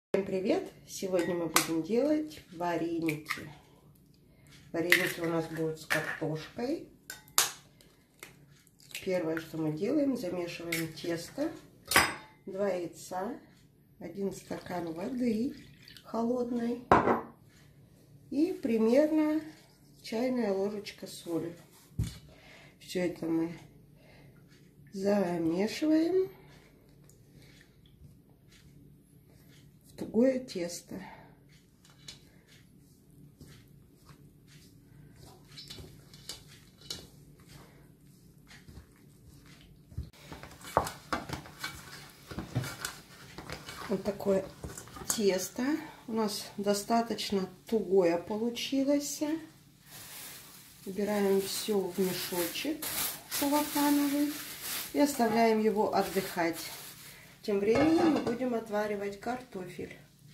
Всем привет! Сегодня мы будем делать вареники. Вареники у нас будут с картошкой. Первое, что мы делаем, замешиваем тесто, 2 яйца, 1 стакан воды холодной и примерно чайная ложечка соли. Все это мы замешиваем в тугое тесто. Вот такое тесто у нас достаточно тугое получилось. Убираем все в мешочек целлофановый и оставляем его отдыхать. Тем временем мы будем отваривать картофель.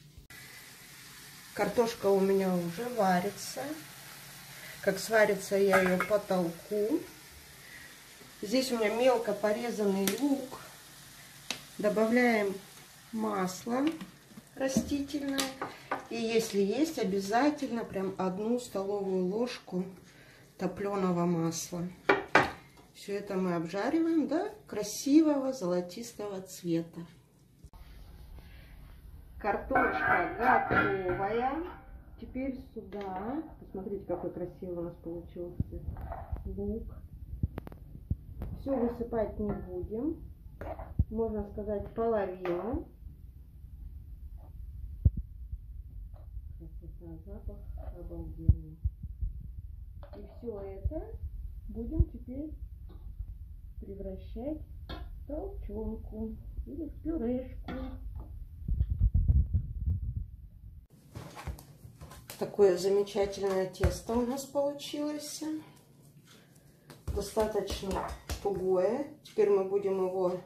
Картошка у меня уже варится. Как сварится, я ее потолку. Здесь у меня мелко порезанный лук. Добавляем масло растительное. И если есть, обязательно прям 1 столовую ложку топленого масла. Все это мы обжариваем до красивого золотистого цвета. Картошка готовая. Теперь сюда, посмотрите, какой красивый у нас получился лук. Все высыпать не будем. Можно сказать, половину. Красота, запах обалденный. И все это будем теперь превращать в толченку или в пюрешку. Такое замечательное тесто у нас получилось. Достаточно тугое. Теперь мы будем его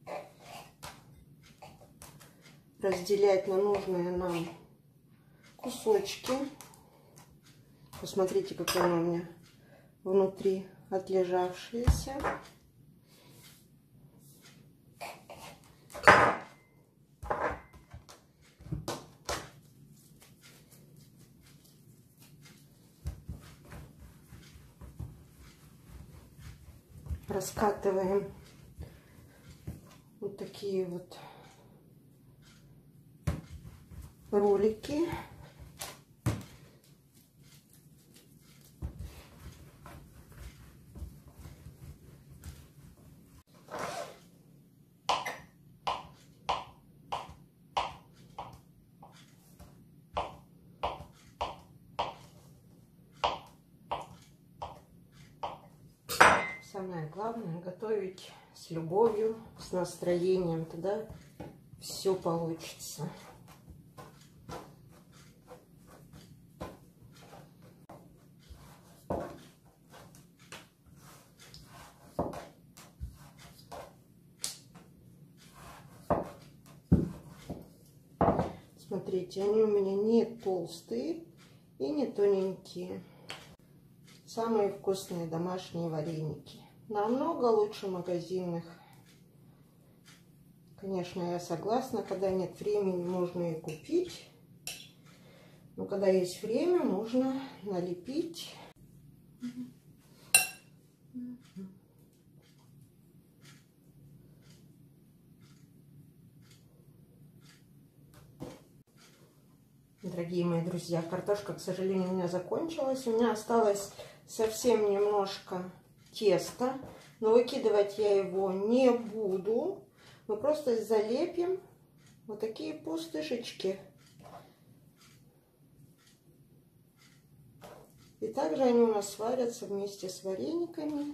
разделять на нужные нам кусочки. Посмотрите, какое оно у меня внутри отлежавшееся. Раскатываем вот такие вот ролики. Самое главное — готовить с любовью, с настроением, тогда все получится. Смотрите, они у меня не толстые и не тоненькие. Самые вкусные домашние вареники. Намного лучше магазинных. Конечно, я согласна, когда нет времени, можно и купить. Но когда есть время, можно налепить. Дорогие мои друзья, картошка, к сожалению, у меня закончилась. У меня осталось совсем немножко теста, но выкидывать я его не буду. Мы просто залепим вот такие пустышечки. И также они у нас сварятся вместе с варениками.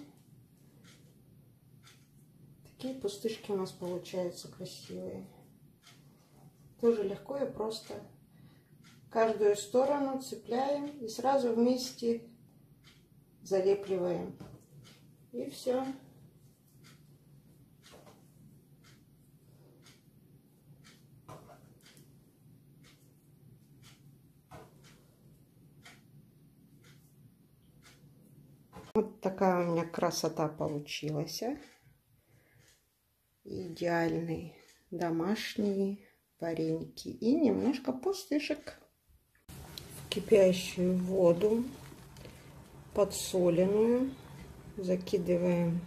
Такие пустышки у нас получаются красивые. Тоже легко и просто. Каждую сторону цепляем и сразу вместе залепливаем. И все. Вот такая у меня красота получилась. Идеальный домашний вареники и немножко пустышек. В кипящую воду подсоленную закидываем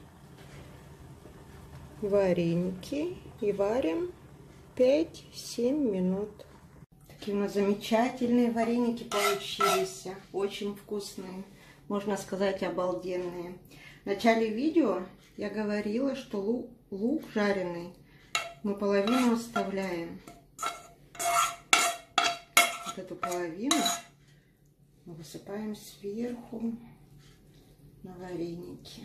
вареники и варим 5-7 минут. Такие у нас замечательные вареники получились, очень вкусные, можно сказать, обалденные. В начале видео я говорила, что лук жареный мы половину оставляем. Вот эту половину мы высыпаем сверху на вареники.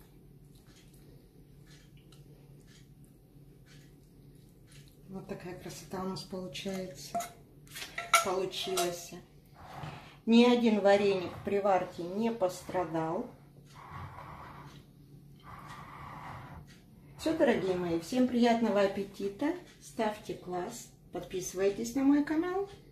Вот такая красота у нас получилась. Ни один вареник при варке не пострадал. Все, дорогие мои, всем приятного аппетита. Ставьте класс, подписывайтесь на мой канал.